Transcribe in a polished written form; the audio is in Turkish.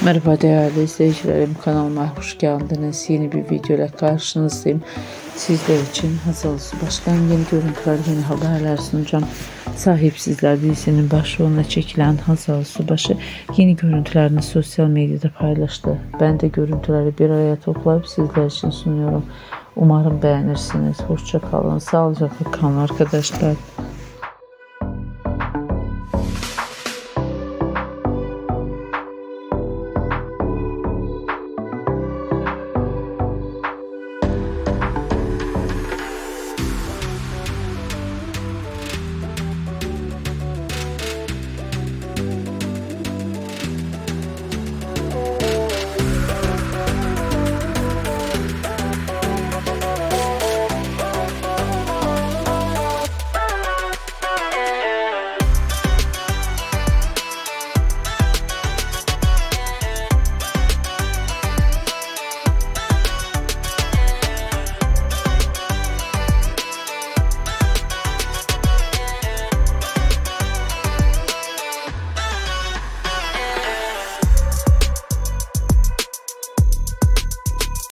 Merhaba değerli izleyicilerim, kanalıma hoş geldiniz. Yeni bir video ile karşınızdayım. Sizler için Hazal Subaş'tan yeni görüntüler, yeni haberler sunacağım. Sahipsizler dizisinin başrolüne çekilen Hazal Subaşı yeni görüntülerini sosyal medyada paylaştı. Ben de görüntüleri bir araya toplayıp sizler için sunuyorum. Umarım beğenirsiniz. Hoşça kalın, sağlıcakla kalın arkadaşlar.